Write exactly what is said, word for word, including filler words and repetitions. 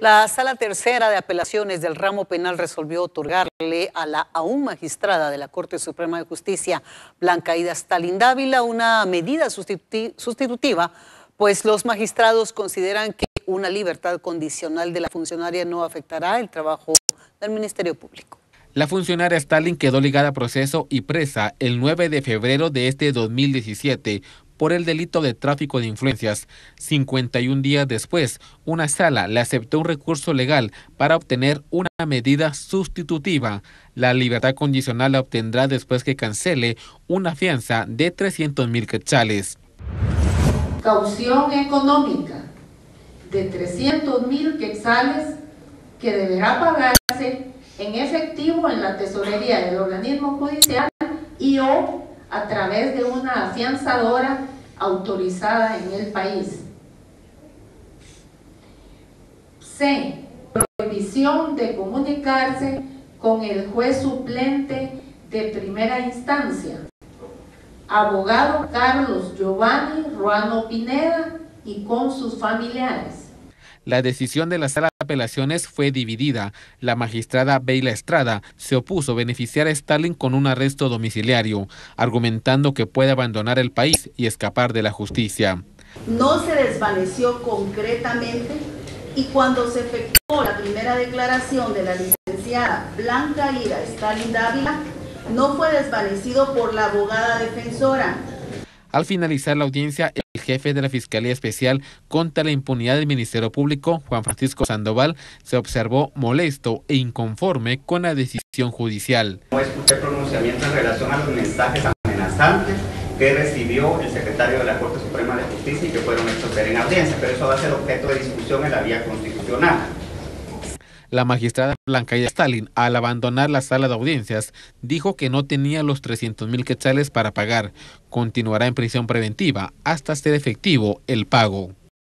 La Sala Tercera de Apelaciones del Ramo Penal resolvió otorgarle a la aún magistrada de la Corte Suprema de Justicia, Blanca Aída Stalin Dávila, una medida sustitutiva, pues los magistrados consideran que una libertad condicional de la funcionaria no afectará el trabajo del Ministerio Público. La funcionaria Stalin quedó ligada a proceso y presa el nueve de febrero de este dos mil diecisiete por el delito de tráfico de influencias. cincuenta y un días después, una sala le aceptó un recurso legal para obtener una medida sustitutiva. La libertad condicional la obtendrá después que cancele una fianza de trescientos mil quetzales. Caución económica de trescientos mil quetzales que deberá pagarse en efectivo en la tesorería del organismo judicial y o a través de una afianzadora autorizada en el país. C. Prohibición de comunicarse con el juez suplente de primera instancia, abogado Carlos Giovanni Ruano Pineda, y con sus familiares. La decisión de la Sala de Apelaciones fue dividida. La magistrada Beila Estrada se opuso a beneficiar a Stalin con un arresto domiciliario, argumentando que puede abandonar el país y escapar de la justicia. No se desvaneció concretamente y cuando se efectuó la primera declaración de la licenciada Blanca Aída Stalin Dávila, no fue desvanecido por la abogada defensora. Al finalizar la audiencia, el jefe de la Fiscalía Especial contra la Impunidad del Ministerio Público, Juan Francisco Sandoval, se observó molesto e inconforme con la decisión judicial. No escuché pronunciamiento en relación a los mensajes amenazantes que recibió el secretario de la Corte Suprema de Justicia y que fueron hechos ver en audiencia, pero eso va a ser objeto de discusión en la vía constitucional. La magistrada Blanca Aída Stalin, al abandonar la sala de audiencias, dijo que no tenía los trescientos mil quetzales para pagar. Continuará en prisión preventiva hasta ser efectivo el pago.